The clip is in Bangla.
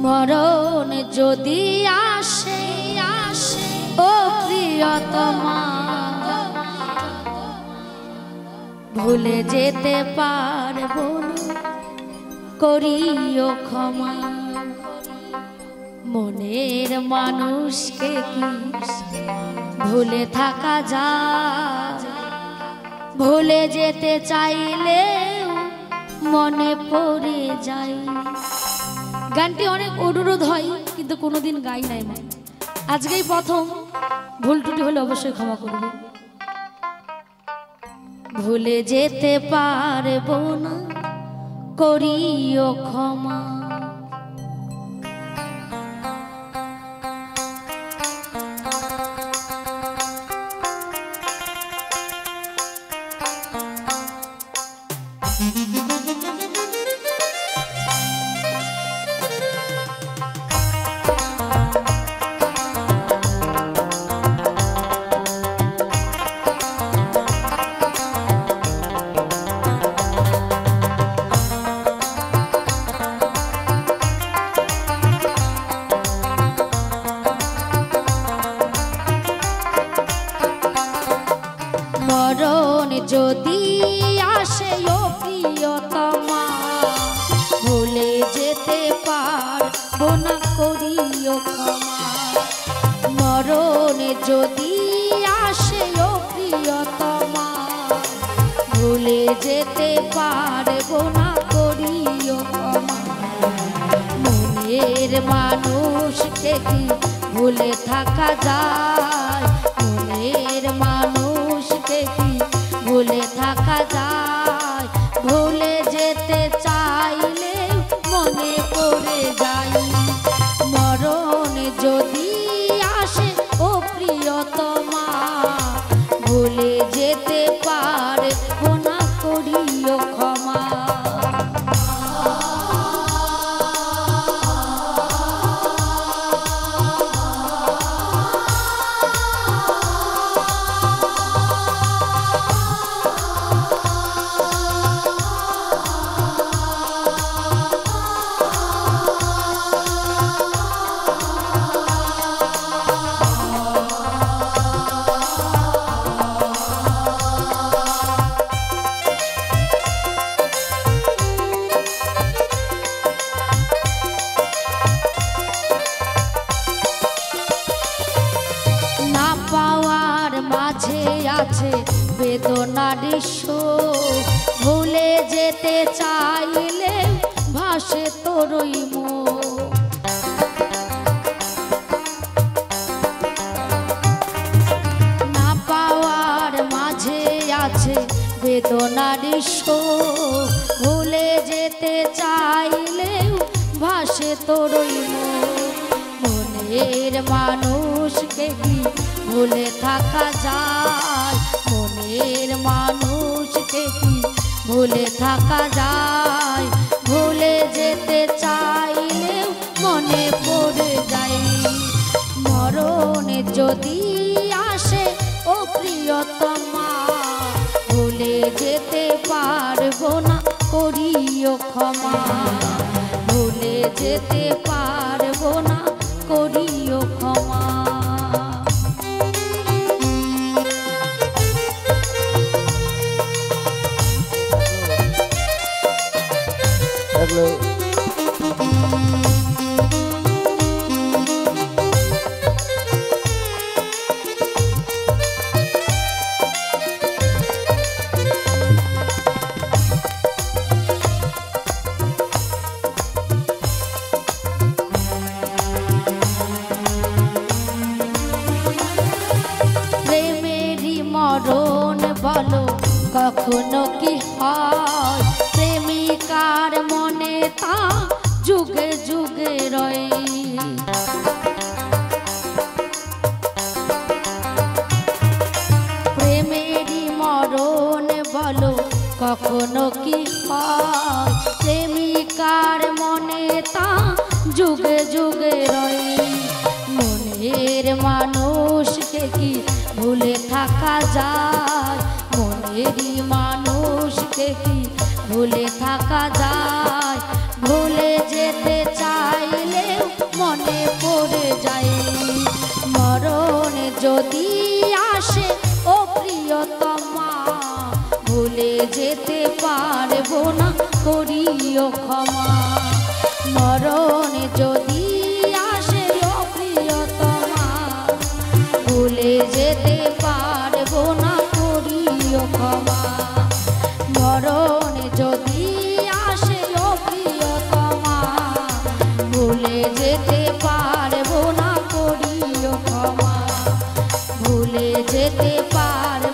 মরণ যদি আসে আসে ও প্রিয়তমা, ভুলে যেতে পারবো না, করিও ক্ষমা। মনের মানুষকে কি ভুলে থাকা যায়? ভুলে যেতে চাইলেও মনে পড়ে যায়। গানটি অনেক অনুরোধ হয় কিন্তু কোনোদিন গাই নাই মা। আজকেই প্রথম, ভুল ত্রুটি হলে অবশ্যই ক্ষমা করবে। ভুলে যেতে পারবো না, করিও ক্ষমা। মরণ যদি আসে ও প্রিয়তমা, ভুলে যেতে পারবো না, করিও ক্ষমা। মরণ যদি আসে ও প্রিয়তমা, ভুলে যেতে পারবো না, করিও ক্ষমা। মনের মানুষকে কি ভুলে থাকা যায়? মনের মানুষকে কি ভুলে থাকা যায়? ভুলে যেতে চাইলে মনে পড়ে যায়। মরণ যদি আসে ও প্রিয়তমা, ভুলে যেতে পারবো না, করিও ক্ষমা। মাঝে আছে বেদনার শোক, ভুলে যেতে চাইলে ভাসে তোরই মুখ। না পাওয়ার মাঝে আছে বেদনার শোক, ভুলে যেতে চাইলে ভাসে তোরই মুখ। মনের মানুষকে কি ভুলে থাকা যায়? মনের মানুষকে কি ভুলে থাকা যায়? ভুলে যেতে চাইলেও মনে পড়ে যায়। মরণ যদি আসে ও প্রিয়তমা, ভুলে যেতে পারবো না, করিও ক্ষমা। ভুলে যেতে পারবো না, করিও ক্ষমা। প্রেমেরই মরণ বলো কখনো কি হয়? প্রেমিকার মনে তা যুগে যুগে রয়। প্রেমেরই মরণ বলো কখনো কি হয়? প্রেমিকার মনে তা যুগে যুগে রয়। মনের মানুষকে কি ভুলে থাকা যায়? মনেরই মানুষকে কি ভুলে থাকা যায়? ভুলে যেতে চাইলে পড়ে যাই। মরণ যদি আসে ও প্রিয়তমা, ভুলে যেতে পারবো না, করিও ক্ষমা। মরণ যদি আসে ও প্রিয়তমা, ভুলে যেতে পারবো না, করিও ক্ষমা। মরণ যদি আসে ও প্রিয়তমা, ভুলে যেতে পারবো না, করিও ক্ষমা। ভুলে যেতে পারবো